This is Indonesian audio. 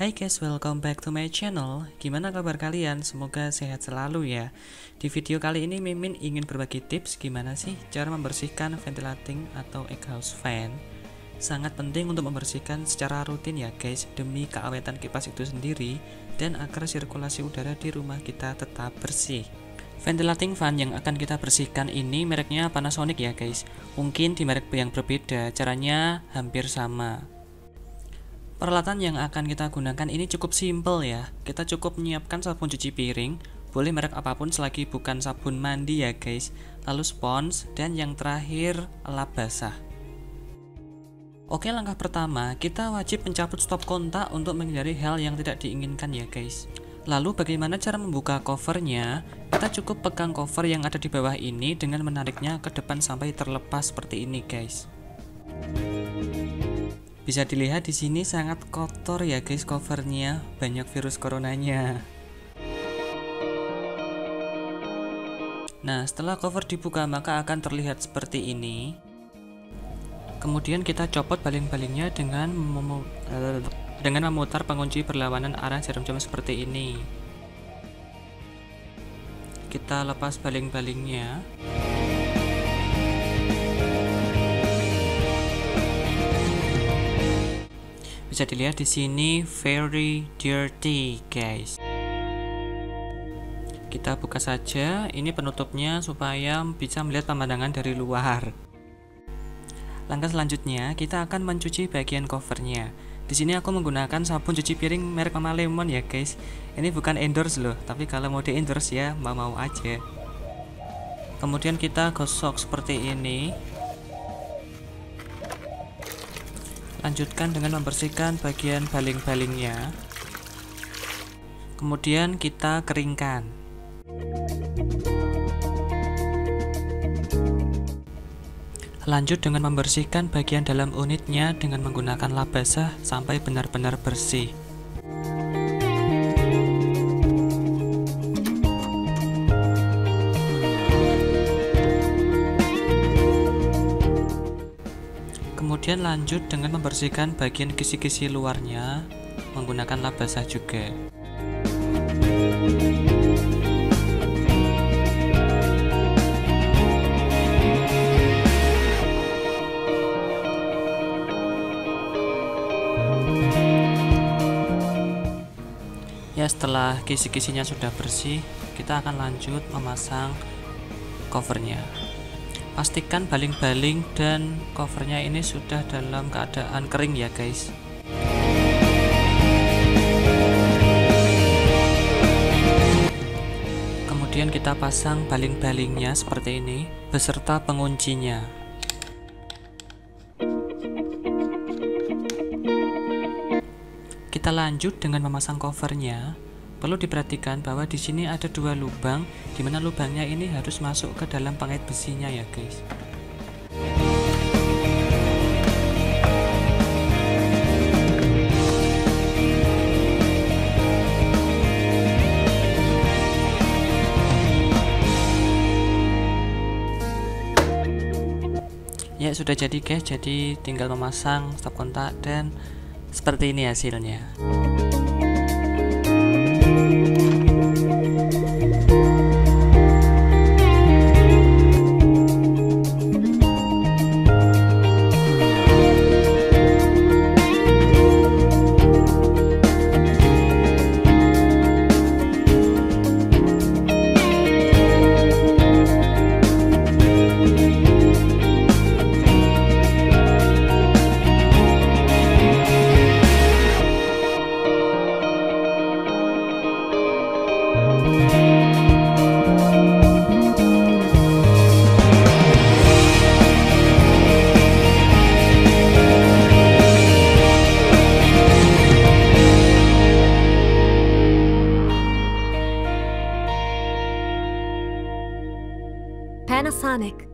Hai guys, welcome back to my channel. Gimana kabar kalian? Semoga sehat selalu ya. Di video kali ini Mimin ingin berbagi tips gimana sih cara membersihkan ventilating atau exhaust fan. Sangat penting untuk membersihkan secara rutin ya guys, demi keawetan kipas itu sendiri dan agar sirkulasi udara di rumah kita tetap bersih. Ventilating fan yang akan kita bersihkan ini mereknya Panasonic ya guys. Mungkin di merek yang berbeda, caranya hampir sama. Peralatan yang akan kita gunakan ini cukup simpel ya. Kita cukup menyiapkan sabun cuci piring, boleh merek apapun selagi bukan sabun mandi ya guys. Lalu spons, dan yang terakhir lap basah. Oke, langkah pertama, kita wajib mencabut stop kontak untuk menghindari hal yang tidak diinginkan ya guys. Lalu bagaimana cara membuka covernya? Kita cukup pegang cover yang ada di bawah ini dengan menariknya ke depan sampai terlepas seperti ini guys. Bisa dilihat di sini sangat kotor ya guys covernya, banyak virus coronanya. Nah, setelah cover dibuka maka akan terlihat seperti ini. Kemudian kita copot baling-balingnya dengan memutar pengunci berlawanan arah jarum jam seperti ini. Kita lepas baling-balingnya. Bisa dilihat di sini very dirty guys. Kita buka saja, ini penutupnya supaya bisa melihat pemandangan dari luar. Langkah selanjutnya kita akan mencuci bagian covernya. Di sini aku menggunakan sabun cuci piring merek Mama Lemon ya guys. Ini bukan endorse loh, tapi kalau mau di endorse ya mau aja. Kemudian kita gosok seperti ini. Lanjutkan dengan membersihkan bagian baling-balingnya. Kemudian kita keringkan. Lanjut dengan membersihkan bagian dalam unitnya dengan menggunakan lap basah sampai benar-benar bersih. Kemudian lanjut dengan membersihkan bagian kisi-kisi luarnya menggunakan lap basah juga. Ya, setelah kisi-kisinya sudah bersih, kita akan lanjut memasang covernya. Pastikan baling-baling dan covernya ini sudah dalam keadaan kering ya guys. Kemudian kita pasang baling-balingnya seperti ini beserta penguncinya. Kita lanjut dengan memasang covernya. Perlu diperhatikan bahwa di sini ada dua lubang, di mana lubangnya ini harus masuk ke dalam pengait besinya ya guys. Ya, sudah jadi guys, jadi tinggal memasang stop kontak dan seperti ini hasilnya. Panasonic.